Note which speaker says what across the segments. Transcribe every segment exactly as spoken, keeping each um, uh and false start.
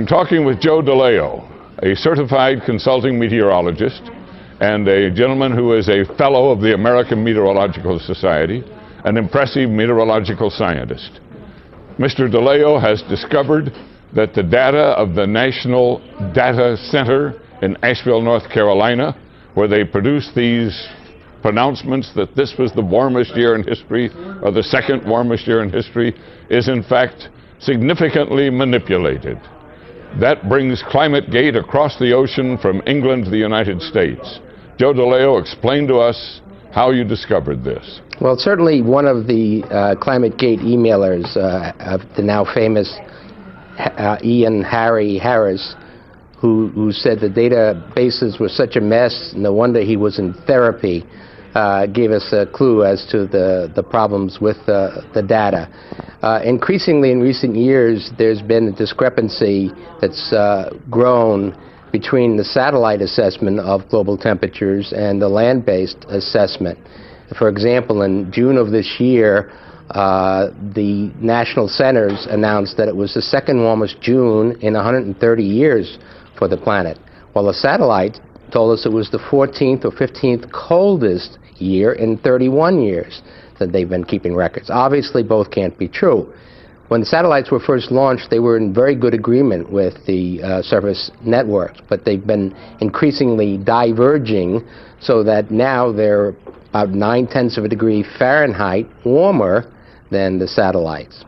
Speaker 1: I'm talking with Joe DeLeo, a certified consulting meteorologist and a gentleman who is a fellow of the American Meteorological Society, an impressive meteorological scientist. Mister DeLeo has discovered that the data of the National Data Center in Asheville, North Carolina, where they produced these pronouncements that this was the warmest year in history, or the second warmest year in history, is in fact significantly manipulated. That brings ClimateGate across the ocean from England to the United States. Joe DeLeo, explain to us how you discovered this.
Speaker 2: Well, certainly one of the uh, ClimateGate emailers, uh, of the now famous uh, Ian Harry Harris, who, who said the databases were such a mess, no wonder he was in therapy, uh, gave us a clue as to the, the problems with uh, the data. Uh, increasingly in recent years, there's been a discrepancy that's uh, grown between the satellite assessment of global temperatures and the land-based assessment. For example, in June of this year, uh, the national centers announced that it was the second warmest June in one hundred thirty years for the planet, while the satellite told us it was the fourteenth or fifteenth coldest year in thirty-one years that they've been keeping records. Obviously, both can't be true. When the satellites were first launched, they were in very good agreement with the uh, surface networks, but they've been increasingly diverging so that now they're about nine-tenths of a degree Fahrenheit warmer than the satellites.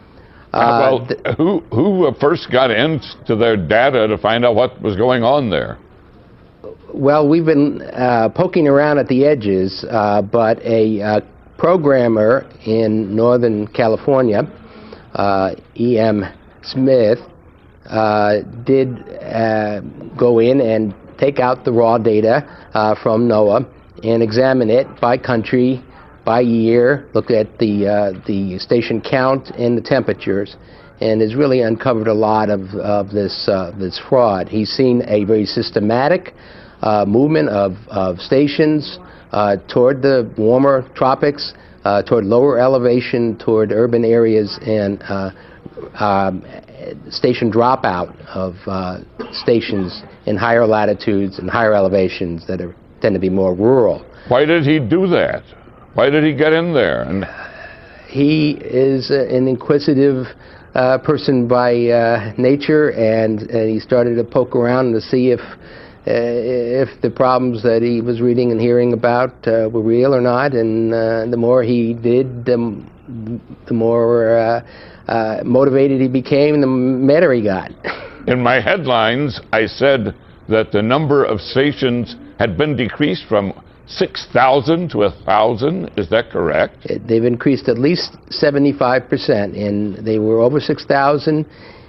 Speaker 1: Uh, well, who, who first got into their data to find out what was going on there?
Speaker 2: Well, we've been uh, poking around at the edges, uh, but a uh, programmer in Northern California, Uh, E M Smith, uh, did uh, go in and take out the raw data uh, from NOAA and examine it by country, by year, look at the, uh, the station count and the temperatures, and has really uncovered a lot of, of this, uh, this fraud. He's seen a very systematic uh, movement of, of stations uh, toward the warmer tropics, Uh, toward lower elevation, toward urban areas, and uh, um, station dropout of uh, stations in higher latitudes and higher elevations that are, tend to be more rural.
Speaker 1: Why did he do that? Why did he get in there? And
Speaker 2: he is uh, an inquisitive uh, person by uh, nature, and, and he started to poke around to see if Uh, if the problems that he was reading and hearing about uh, were real or not, and uh, the more he did, the, the more uh, uh, motivated he became, the madder he got.
Speaker 1: In my headlines, I said that the number of stations had been decreased from six thousand to one thousand. Is that correct?
Speaker 2: They've increased at least seventy-five percent, and they were over six thousand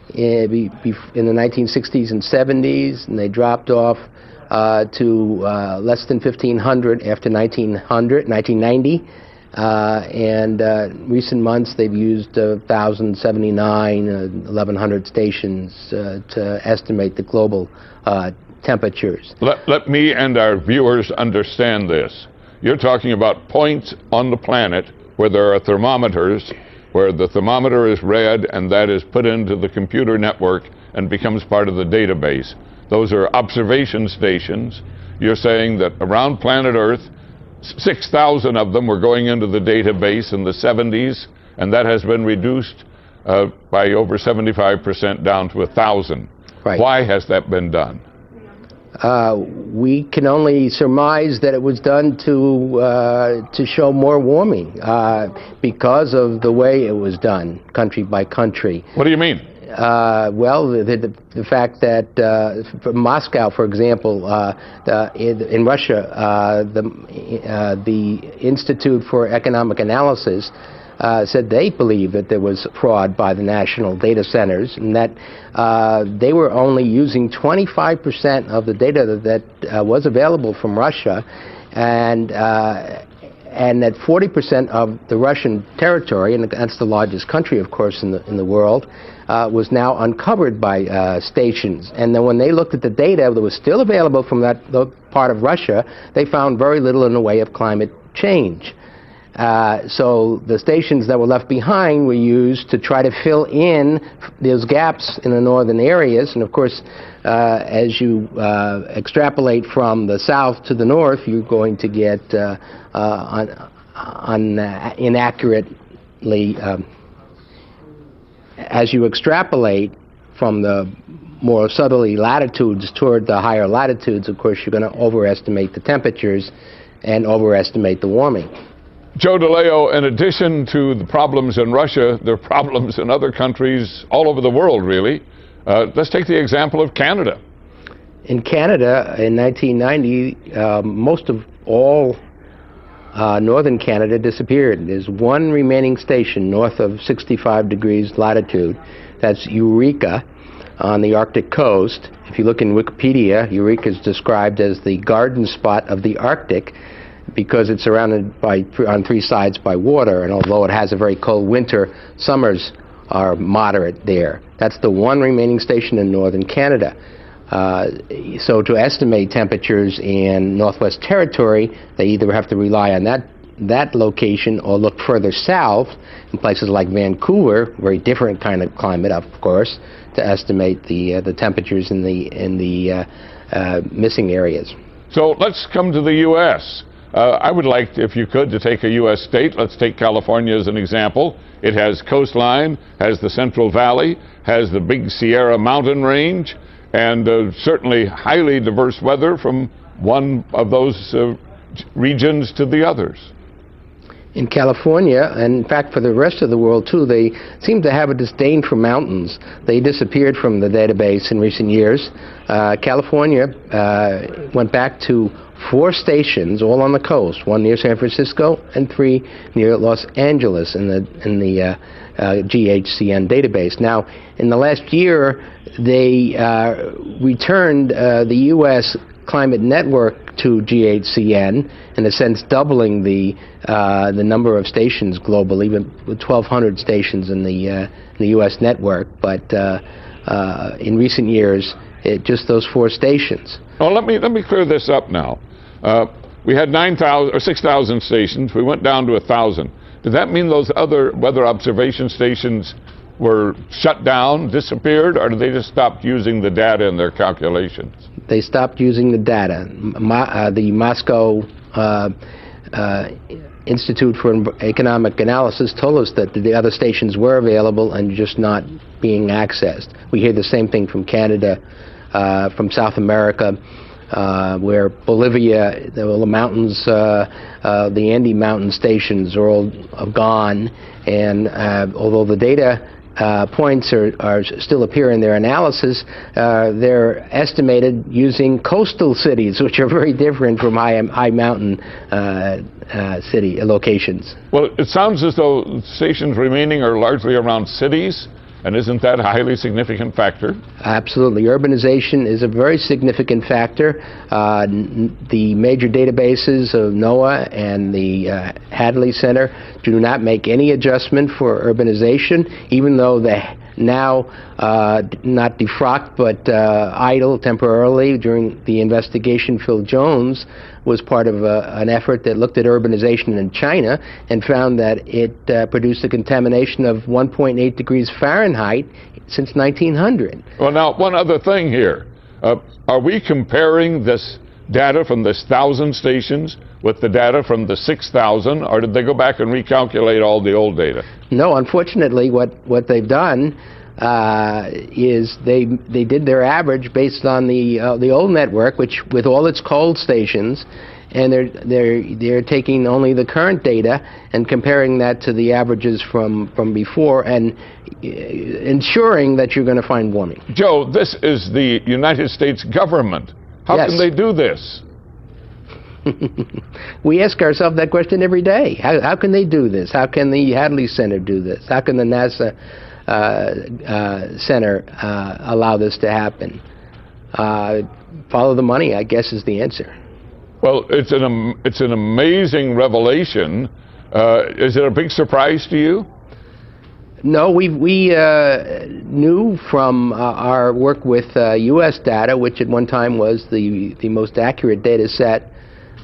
Speaker 2: in the nineteen sixties and seventies, and they dropped off uh, to uh, less than fifteen hundred after nineteen hundred, nineteen ninety, uh, and uh, recent months they've used one thousand seventy-nine, uh, eleven hundred stations uh, to estimate the global uh, temperatures.
Speaker 1: Let, let me and our viewers understand this. You're talking about points on the planet where there are thermometers, where the thermometer is read and that is put into the computer network and becomes part of the database. Those are observation stations. You're saying that around planet Earth, six thousand of them were going into the database in the seventies, and that has been reduced uh, by over seventy-five percent down to one thousand.
Speaker 2: Right.
Speaker 1: Why has that been done?
Speaker 2: Uh, we can only surmise that it was done to uh, to show more warming uh, because of the way it was done, country by country.
Speaker 1: What do you mean?
Speaker 2: Uh, well, the, the, the fact that uh, for Moscow, for example, uh, the, in, in Russia, uh, the uh, the Institute for Economic Analysis Uh, said they believed that there was fraud by the national data centers, and that uh, they were only using twenty-five percent of the data that, that uh, was available from Russia, and uh, and that forty percent of the Russian territory, and that's the largest country, of course, in the in the world, uh, was now uncovered by uh, stations. And then when they looked at the data that was still available from that part of Russia, they found very little in the way of climate change. Uh, so the stations that were left behind were used to try to fill in those gaps in the northern areas. And of course, uh, as you uh, extrapolate from the south to the north, you're going to get uh, uh, on, on, uh, inaccurately, um, as you extrapolate from the more southerly latitudes toward the higher latitudes, of course, you're going to overestimate the temperatures and overestimate the warming.
Speaker 1: Joe DeLeo, in addition to the problems in Russia, there are problems in other countries all over the world, really. Uh, let's take the example of Canada.
Speaker 2: In Canada, in nineteen ninety, uh, most of all uh, northern Canada disappeared. There's one remaining station north of sixty-five degrees latitude. That's Eureka on the Arctic coast. If you look in Wikipedia, Eureka is described as the garden spot of the Arctic, because it's surrounded by, on three sides by water, and although it has a very cold winter, summers are moderate there. That's the one remaining station in northern Canada. Uh, so to estimate temperatures in Northwest Territory, they either have to rely on that that location or look further south in places like Vancouver, very different kind of climate, of course, to estimate the uh, the temperatures in the in the uh, uh, missing areas.
Speaker 1: So let's come to the U S Uh, I would like, if you could, to take a U S state. Let's take California as an example. It has coastline, has the Central Valley, has the big Sierra mountain range, and uh, certainly highly diverse weather from one of those uh, regions to the others.
Speaker 2: In California, and in fact for the rest of the world too, they seem to have a disdain for mountains. They disappeared from the database in recent years. Uh, California uh, went back to four stations, all on the coast, one near San Francisco and three near Los Angeles in the in the uh, uh, G H C N database. Now, in the last year, they uh, returned uh, the U S Climate Network to G H C N, in a sense doubling the uh, the number of stations globally, with twelve hundred stations in the uh, in the U S network. But uh, uh, in recent years, it, just those four stations.
Speaker 1: Oh, let me let me clear this up now. Uh, we had nine thousand or six thousand stations. We went down to a thousand. Did that mean those other weather observation stations were shut down, disappeared, or did they just stop using the data in their calculations?
Speaker 2: They stopped using the data. Ma uh, the Moscow uh, uh, Institute for Economic Analysis told us that the other stations were available and just not being accessed. We hear the same thing from Canada, uh, from South America, uh, where Bolivia, the, the mountains, uh, uh, the Andes mountain stations are all gone, and uh, although the data Uh, points are, are still appear in their analysis, uh, they're estimated using coastal cities, which are very different from high, high mountain uh, uh, city locations.
Speaker 1: Well, it sounds as though stations remaining are largely around cities, and isn't that a highly significant factor?
Speaker 2: Absolutely. Urbanization is a very significant factor. Uh, the major databases of NOAA and the uh, Hadley Center do not make any adjustment for urbanization, even though they now uh, not defrocked but uh, idle temporarily during the investigation. Phil Jones was part of a, an effort that looked at urbanization in China and found that it uh, produced a contamination of one point eight degrees Fahrenheit since nineteen hundred.
Speaker 1: Well, now, one other thing here. Uh, are we comparing this data from this thousand stations with the data from the six thousand, or did they go back and recalculate all the old data?
Speaker 2: No, unfortunately, what, what they've done uh, is they they did their average based on the uh, the old network, which with all its cold stations, and they're they're they're taking only the current data and comparing that to the averages from from before, and uh, ensuring that you're going to find warming.
Speaker 1: Joe, this is the United States government. How
Speaker 2: Yes.
Speaker 1: can they do this?
Speaker 2: We ask ourselves that question every day. How, how can they do this? How can the Hadley Center do this? How can the NASA uh, uh, Center uh, allow this to happen? Uh, follow the money, I guess, is the answer.
Speaker 1: Well, it's an, um, it's an amazing revelation. Uh, is it a big surprise to you?
Speaker 2: No, we we uh, knew from uh, our work with uh, U S data, which at one time was the the most accurate data set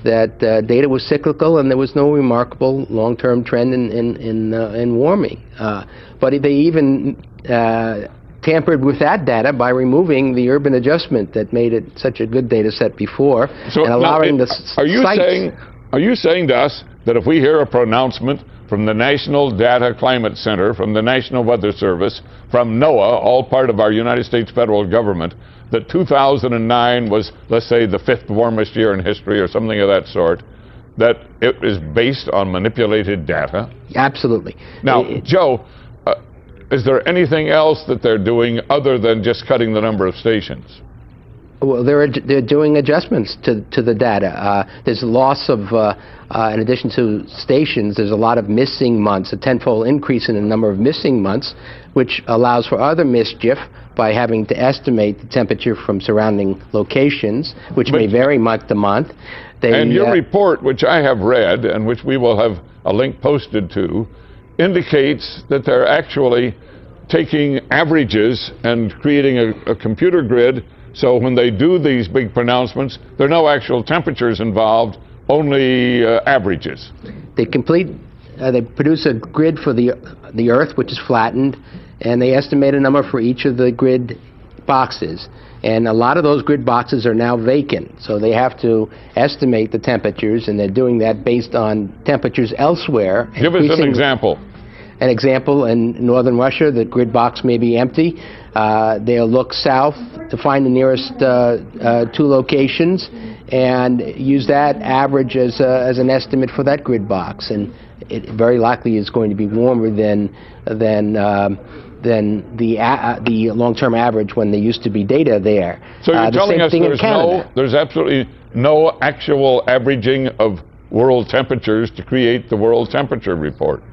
Speaker 2: that uh, data was cyclical and there was no remarkable long-term trend in in in, uh, in warming. Uh, but they even uh, tampered with that data by removing the urban adjustment that made it such a good data set before,
Speaker 1: so
Speaker 2: and allowing
Speaker 1: now, it,
Speaker 2: the
Speaker 1: are you
Speaker 2: sites.
Speaker 1: saying are you saying to us that if we hear a pronouncement from the National Data Climate Center, from the National Weather Service, from NOAA, all part of our United States federal government, that two thousand nine was, let's say, the fifth warmest year in history or something of that sort, that it is based on manipulated data?
Speaker 2: Absolutely.
Speaker 1: Now,
Speaker 2: it,
Speaker 1: Joe, uh, is there anything else that they're doing other than just cutting the number of stations?
Speaker 2: Well, they're they're doing adjustments to to the data. Uh, there's a loss of, uh, uh, in addition to stations, there's a lot of missing months, a tenfold increase in the number of missing months, which allows for other mischief by having to estimate the temperature from surrounding locations, which but, may vary month to month. They,
Speaker 1: and your
Speaker 2: uh,
Speaker 1: report, which I have read and which we will have a link posted to, indicates that they're actually taking averages and creating a, a computer grid. So when they do these big pronouncements, there are no actual temperatures involved, only uh, averages.
Speaker 2: They complete, uh, they produce a grid for the the Earth, which is flattened, and they estimate a number for each of the grid boxes. And a lot of those grid boxes are now vacant, so they have to estimate the temperatures, and they're doing that based on temperatures elsewhere.
Speaker 1: Give us an example.
Speaker 2: An example, in northern Russia, the grid box may be empty. Uh, they'll look south to find the nearest uh, uh, two locations and use that average as, uh, as an estimate for that grid box. And it very likely is going to be warmer than, than, um, than the, uh, the long-term average when there used to be data there.
Speaker 1: So you're
Speaker 2: uh, the
Speaker 1: telling
Speaker 2: same
Speaker 1: us
Speaker 2: thing
Speaker 1: there's,
Speaker 2: in Canada.
Speaker 1: no, there's absolutely no actual averaging of world temperatures to create the world temperature report?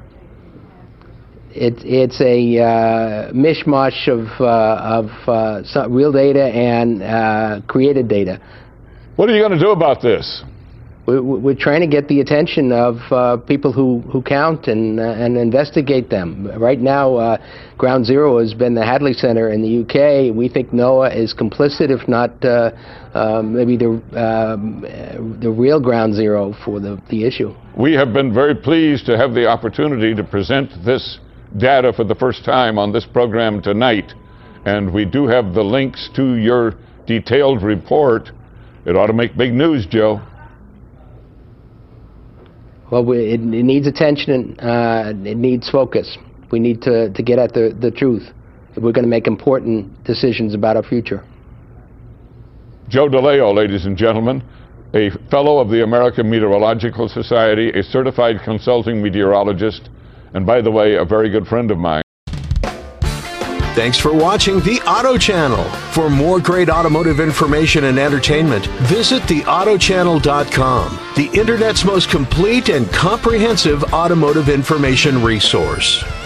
Speaker 2: It, it's a uh, mishmash of, uh, of uh, some real data and uh, created data.
Speaker 1: What are you going to do about this?
Speaker 2: We're, we're trying to get the attention of uh, people who, who count and, uh, and investigate them. Right now, uh, Ground Zero has been the Hadley Center in the U K. We think NOAA is complicit, if not uh, uh, maybe the, um, the real Ground Zero for the, the issue.
Speaker 1: We have been very pleased to have the opportunity to present this data for the first time on this program tonight, and we do have the links to your detailed report. It ought to make big news, Joe.
Speaker 2: Well, we, it, it needs attention. Uh, it needs focus. We need to, to get at the, the truth if we're going to make important decisions about our future.
Speaker 1: Joe DeLeo, ladies and gentlemen, a fellow of the American Meteorological Society, a certified consulting meteorologist, and by the way, a very good friend of mine.
Speaker 3: Thanks for watching the Auto Channel. For more great automotive information and entertainment, visit the auto channel dot com, the Internet's most complete and comprehensive automotive information resource.